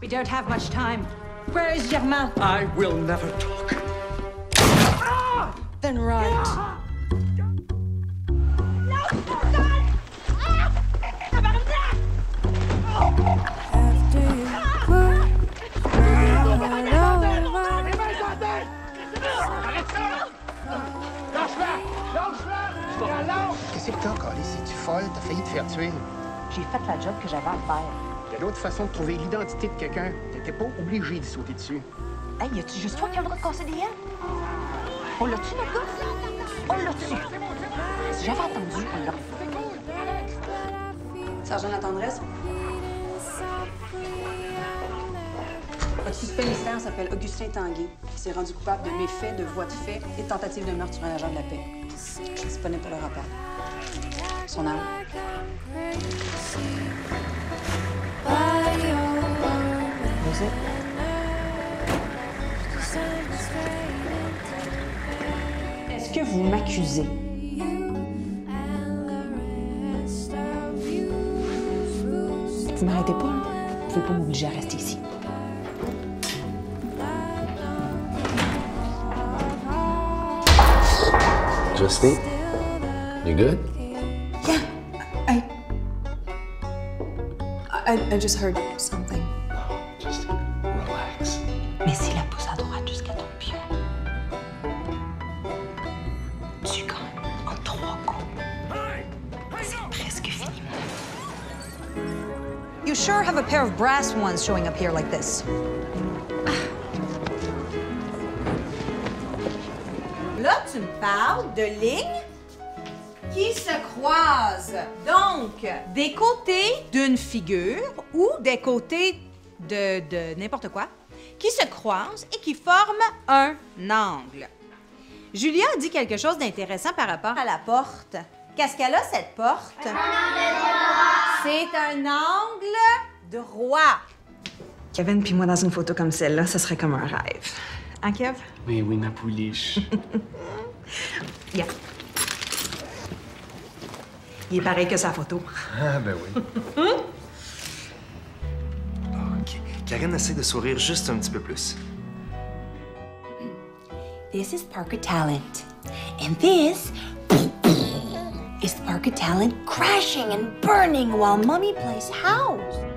We don't have much time. Where is Germain? I will never talk. Then run. Qu'est-ce que t'as, Carly? C'est-tu folle? T'as failli te faire tuer. J'ai fait la job que j'avais à faire. Il y a d'autres façons de trouver l'identité de quelqu'un. T'étais pas obligé de sauter dessus. Hey, y a-tu juste toi qui as le droit de casser des ailes? On l'a-tu, notre gars? On l'a-tu? Si j'avais attendu, on l'aurait fait. Sergent La Tendresse. Votre suspect mystère s'appelle Augustin Tanguay. Il s'est rendu coupable de méfaits, de voies de fait et de tentative de meurtre sur un agent de la paix. Disponible pour le rapport. Son âme. Musique. Est-ce que vous m'accusez? Vous m'arrêtez pas, hein? Vous pouvez pas m'obliger à rester ici. Justine, you good? Yeah, I just heard something. Justine, relax. Mais s'il la pousse à droite jusqu'à ton pied, tu gagnes en 3 coups. C'est presque fini. You sure have a pair of brass ones showing up here like this. Là, tu me parles de lignes qui se croisent. Donc, des côtés d'une figure ou des côtés de n'importe quoi qui se croisent et qui forment un angle. Julia a dit quelque chose d'intéressant par rapport à la porte. Qu'est-ce qu'elle a, cette porte? C'est un angle droit. Kevin puis moi dans une photo comme celle-là, ça serait comme un rêve. Hein, Kev? Oui, oui, ma pouliche. Yeah. Il est pareil que sa photo. Ah, ben oui. OK. Karine essaie de sourire juste un petit peu plus. This is Parker Talent. And this is Parker Talent crashing and burning while Mommy plays house.